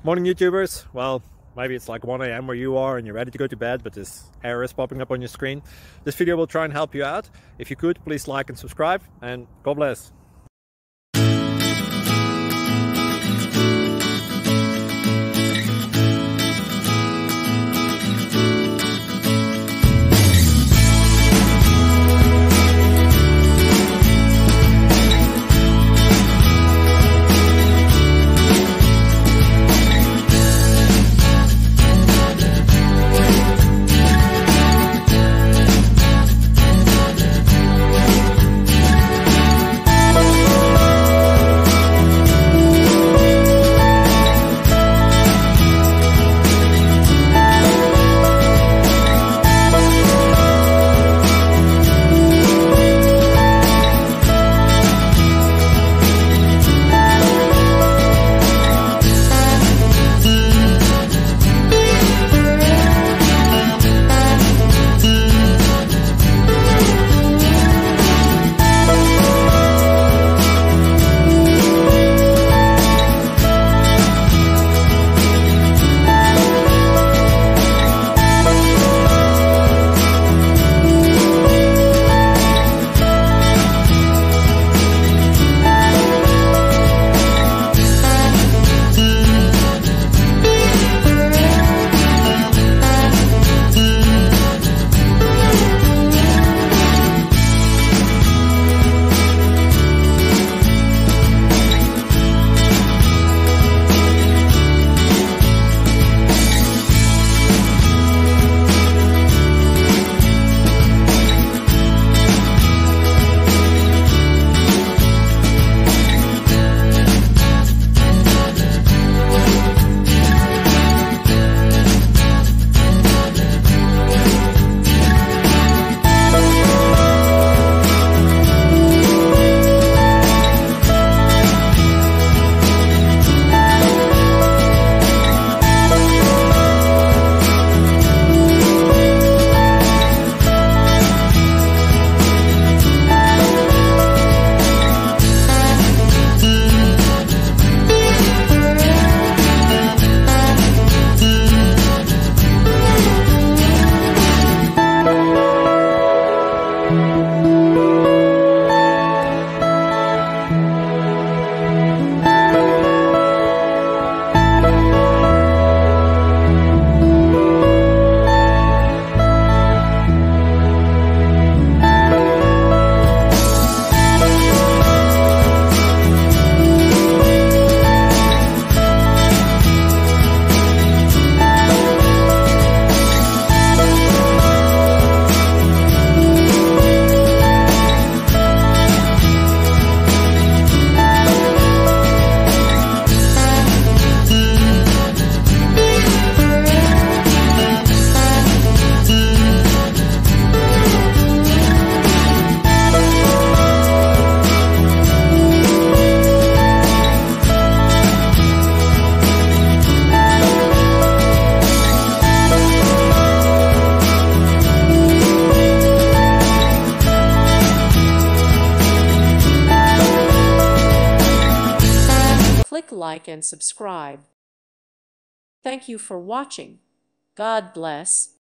Morning YouTubers. Well, maybe it's like 1 a.m. where you are and you're ready to go to bed, but this error is popping up on your screen. This video will try and help you out. If you could, please like and subscribe, and God bless. Click like and subscribe. Thank you for watching. God bless.